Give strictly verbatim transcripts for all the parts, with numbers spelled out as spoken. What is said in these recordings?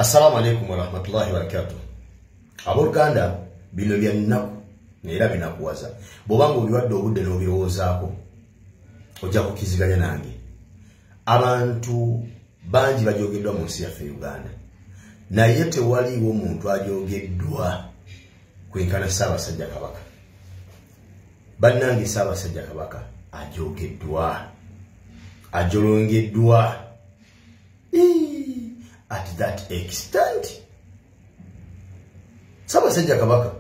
Assalamu alaikum wa rahmatullahi wa barakatuh. Aboluganda bino bya nnaku era binakuwaza. Bobanga obiwadde obudde n'obirowoozaako ojja kukiziganya nange. Abantu bangi bajogeddwa mu nsi yaffe Uganda. Naye tewaliwo muntu ajogeddwa kwenkana Ssaabasajja Kabaka. Bannange Ssaabasajja Kabaka ajogeddwa. Ajolongeddwa. At that extent. Ssaabasajja Kabaka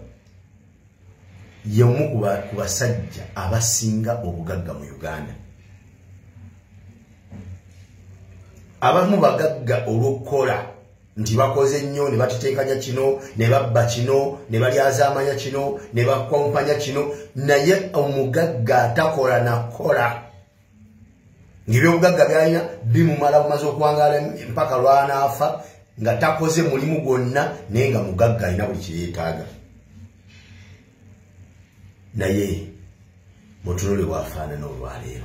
y'omu ku basajja abasinga obugagga mu Uganda. Abamu bagagga olw'okukola nti bakoze nnyo ne batiteekanya kino ne babba kino ne balyazaamanya kino ne bakwampanya kino, naye omugagga atakola nakola ng'ebyobugagga byalina bimumala bumaze okuwangaala mpaka lwanaafa nga takoze mulimu gwonna naye nga mugagga alina buli kyeyeetaaga. Naye mutunule bwafaanana olwaleero.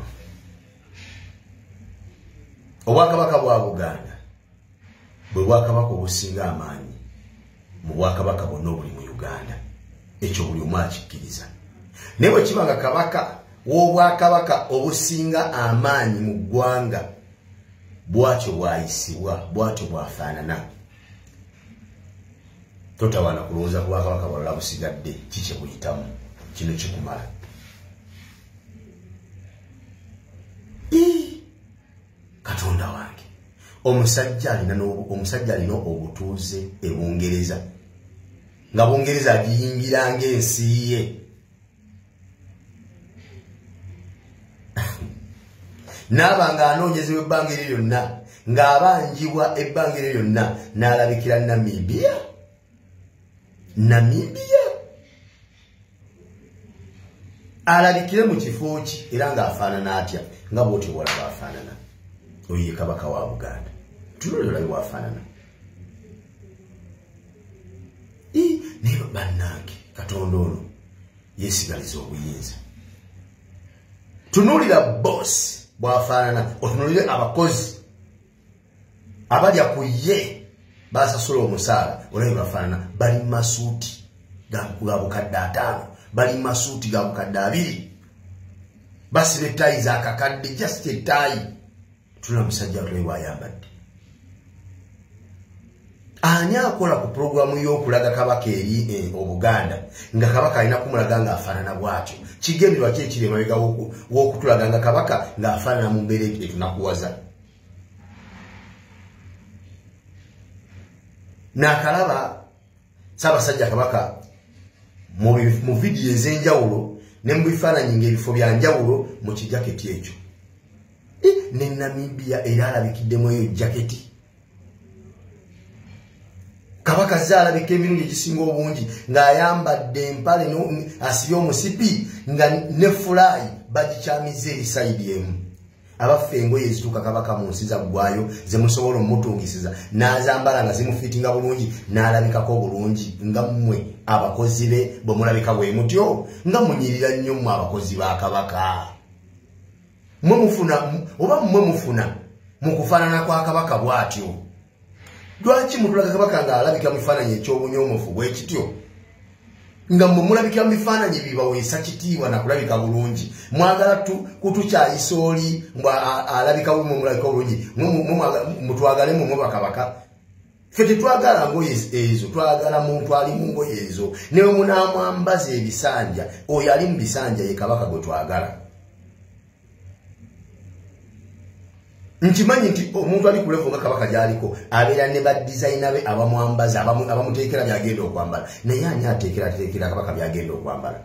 Obwakabaka bwa Buganda bwe bwakabaka obusinga amaanyi mu bwakabaka bwonna obuli mu Uganda. Ekyo buli omu akikkiriza. Naye bwe kiba nga kabaka w'obwakabaka obusinga amaanyi mu ggwanga bwatyo bwayisibwa, bwatyo bwafaanana, totawaana kulowooza ku bwakabaka bwalala busigadde kiki buyitamu, kino kikumala. Katonda wange, omusajja alina omusajja alina obutuuze e Bungereza, nga Bungereza agiyingira ng'ensi ye. N'aba ng'anoonyezebwa ebbanga eryo lyonna, ng'abanjibwa ebbanga eryo lyonna, n'alabikira Namibia. Namibia alabikire mu kifo ki era ng'afaanana atya nga bw'otyo bw'olaba afaanana. Oyo ye kabaka wa Buganda. Tunule olabe bw'afaanana. Naye bannange, Katonda ono yeesigaliza obuyinza. Tunuulira boss bwafaanana, otunulire abakozi abalya ku ye basasula omusaala, olabe bafaanana. Bali masuuti ga bukadde ataano, bali masuuti ga bukadde abiri, basiba ettaayi z'akakadde, just ettaayi. Tuna musajja tulabe bw'ayambadde. Ani akola ku pulogulamu y'okulaga kabaka eri Obuganda nga kabaka alina kumulaga ng'afaanana bw'atyo? Kigendererwa ki ekiri emabega w'okutulaga nga kabaka ng'afaanana mu mbeera etunakuwaza? Naakalaba Ssaabasajja Kabaka mu vidiyo ez'enjawulo ne mu bifaananyi ng'ebifo bya njawulo mu kijaketi ekyo. Ne Namibia era alabikiddemu eyo jaketi. Kabaka ze alabika emirundi egisinga obungi ng'ayambadde empale asibye omusipi nga ne fulayi bagikyamiza eri sayidi emu. Abaffe engoye ezituuka kabaka mu nsi zaggwayo ze musobola omutungisiza n'azambala nga zimufiitinga bulungi n'alabikako bulungi nga mmwe abakozi be bwe mulabika bwe mutyo, nga munyirira nnyo mmwe abakozi ba kabaka. Mmwe mufuna oba mmwe mufuna mu kufaanana kwa kabaka bw'atyo. Lwaki mutulaga kabaka ng'alabika mu bifaananyi eky'obunyoomufu bwe kityo? Nga mmwe mulabika mu bifaananyi bibaweesa kitiibwa na kulabika bulungi. Mwagala kutukyayisa oli alabika mmwe mulabika bulungi, mutwagale mmwe bakabaka. Ffe tetwagala ngoye ezo, twagala muntu ali mu ngoye ezo. Ne bwe munaamwambaza ebisanja, oyo ali mu bisanja ye kabaka gwe twagala. Nkimanyi nti omuntu ali kulevo nga kabaka gy'aliko abeera ne badizayina be abamwambaza, abamuteekera by'agenda okwambala. Naye ani ateekera teekera kabaka by'agenda okwambala?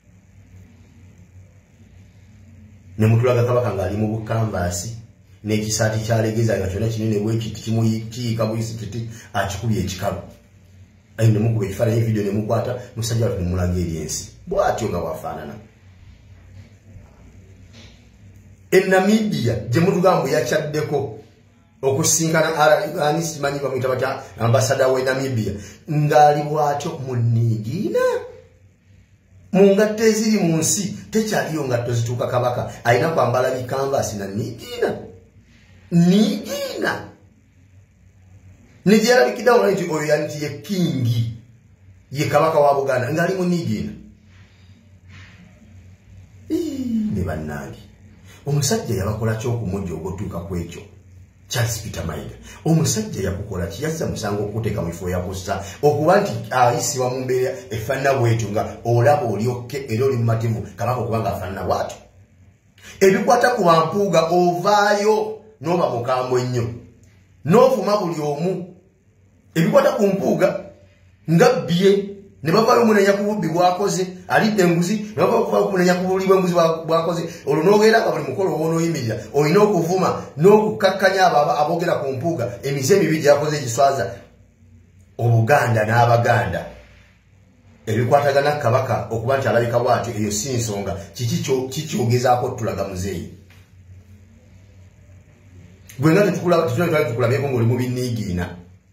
Ne mutulaga kabaka ng'ali mu bukanvaasi n'ekisaati kyalegeza nga kyonna kinene bwe kiti kimuyiika buyisi kiti akikubye ekikalu. Ayi ne mukuba ekifaananyi vidiyo ne mukwata musajja watu ne mulaga eri ensi. Bw'atyo nga bwafaanana. E Namibia gye mutugamba yakyaddeko okusinkana ani simanyi bamuyita batya ambasada we Namibia ng'ali bw'atyo mu Niigiina. Mu ngatto eziri mu nsi tekyaliyo ngatto zituuka kabaka alina kwambala bikanvaasi na Niigiina. Niigiina nijera bikidao nti oyo yanti ye kingi ye kabaka wa Buganda ngali munigina ne bannange omusajja yabakola kyo kumujja ogotuka kwekyo Charles Peter Mayiga omusajja yakukola kiyazza musango okuteka mu ifo yakussa okuba nti ayisi wa mumbeera efanna bwetyo nga olaba olyokke era oli mumativu kabaka okubanga afanna bwatu ebikwata ku bampuuga ovaayo noba mukambwe nnyo n'ovuma buli omu ebikwata ku mpuuga nga bye ne bavaayo omunenya ku bubbi bwakoze alidde enguzi ne bavaayo omunenya ku buli bw'enguzi bwakoze olwo n'ogenda nga buli mukolo w'onooyimirira olina okuvuma n'okukakkanya abo aboogera ku mpuuga emize emibi gyakoze egiswaza Obuganda n'Abaganda ebikwatagana kabaka okuba nti alabika bwatyo eyo si nsonga kikyogezaako tulaga muzeeyi gwe nga tetukulabyeko ng'oli mu binniigiina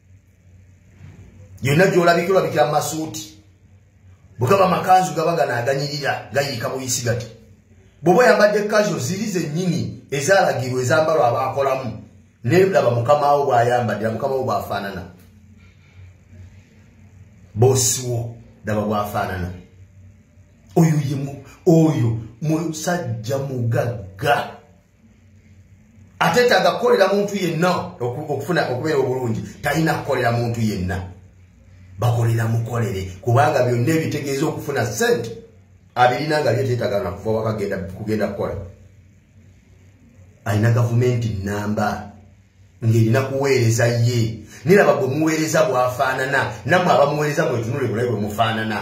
yonna gy'olabika olabikira mu masuuti bwe gaba makanzu gaba ganaaganyirira gayiika buyisi gati bw'oba oyambadde kazo ziri zennyini ezaalagirwa ezambalwa abaakolamu neraba mukama wo bw'ayambaddira mukama wo bw'afaanana boosiwo daba bw'afaanana oyo yemu oyo musajja mugagga ateetaaga kukolera muntu yenna okufuna okubeera obulungi talina kukolera muntu yenna bakolera mukolere kubanga byonna ebitegeeza okufuna sente abirina nga byeteetaaga nakuva wakagenda kugenda kukola alina gavumenti namba ng'erina kuweereza ye niraba gwe muweereza bw'afaanana nammwe abamuweereza mwetunule bulabe bwe mufaanana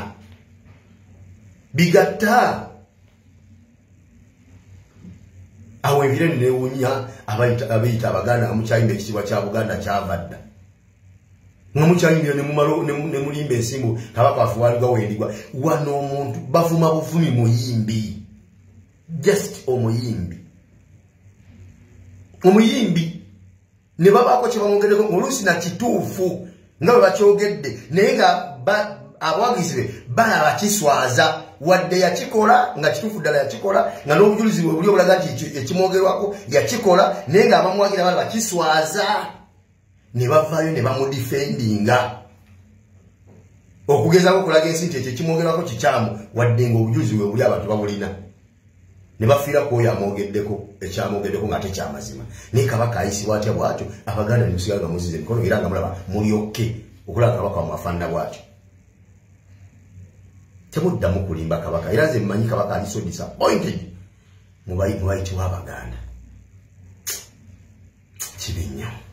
bigatta awo ebire neewunya abayita Abaganda nga mukyayimba ekitiibwa kya Buganda kyavadda nga mukyayimbira ne mulimba ensimbu kabaka afuwalibwa wendigwa wano omuntu bavuma buvumi muyimbi just omuyimbi omuyimbi ne babaako kye bamwogereko oluusi na kituufu nga bwe bakyogedde naye nga abawagizi be balaba kiswaza wadde yakikola nga kituufu ddala yakikola nga n'obujulizi bwe buli obulaga nti ekimwogerwako yakikola naye nga abamuwagira balaba kiswaza ne bavaayo ne bamudifendinga okugezaako okulaga ensi nti ekyo ekimwogerwako kikyamu wadde nga obujulizi bwe buli abantu babulina ne bafiira ku oyo amwogeddeko ekyamwogeddeko nga tekyamazima naye kabaka ayisibwa atya bwatyo Abaganda ne musigala nga muzize emikono era nga mulaba mulyokke okulaba kabaka wamuafaanana bwatyo temuddamu kulimba kabaka era nze mmanyi kabaka ali so disappointed mu bayitibwa Abaganda kibi nnyo.